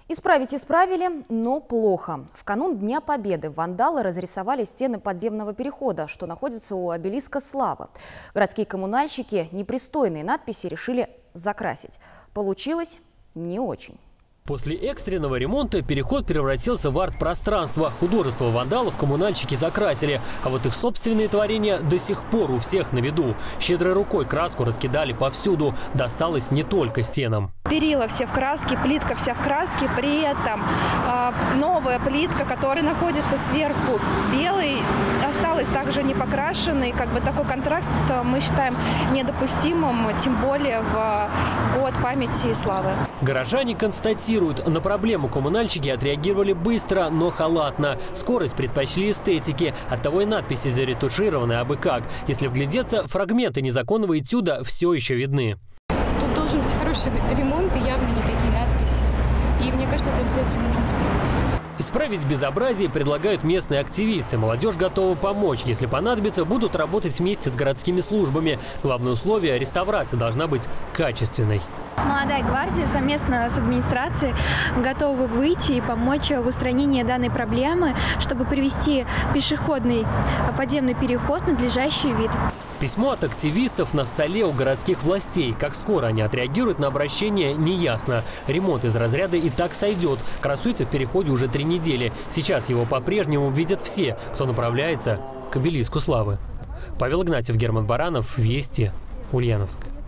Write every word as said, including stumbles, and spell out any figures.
Исправить исправили, но плохо. В канун Дня Победы вандалы разрисовали стены подземного перехода, что находится у обелиска Славы. Городские коммунальщики непристойные надписи решили закрасить. Получилось не очень. После экстренного ремонта переход превратился в арт-пространство. Художество вандалов коммунальщики закрасили, а вот их собственные творения до сих пор у всех на виду. Щедрой рукой краску раскидали повсюду. Досталось не только стенам. Перила все в краске, плитка вся в краске. При этом э, новая плитка, которая находится сверху белой, осталась также не покрашенной. Как бы такой контраст мы считаем недопустимым, тем более в год памяти и славы. Горожане констатируют, на проблему коммунальщики отреагировали быстро, но халатно. Скорость предпочли эстетике. Оттого и надписи заретушированы абы как. Если вглядеться, фрагменты незаконного этюда все еще видны. Тут должен быть хороший ремонт и явно не такие надписи. И мне кажется, это обязательно нужно исправить. Исправить безобразие предлагают местные активисты. Молодежь готова помочь. Если понадобится, будут работать вместе с городскими службами. Главное условие – реставрация должна быть качественной. Молодая гвардия совместно с администрацией готова выйти и помочь в устранении данной проблемы, чтобы привести пешеходный подземный переход в надлежащий вид. Письмо от активистов на столе у городских властей. Как скоро они отреагируют на обращение, неясно. Ремонт из разряда и так сойдет. Красуется в переходе уже три недели. Сейчас его по-прежнему видят все, кто направляется к обелиску Славы. Павел Игнатьев, Герман Баранов, Вести, Ульяновск.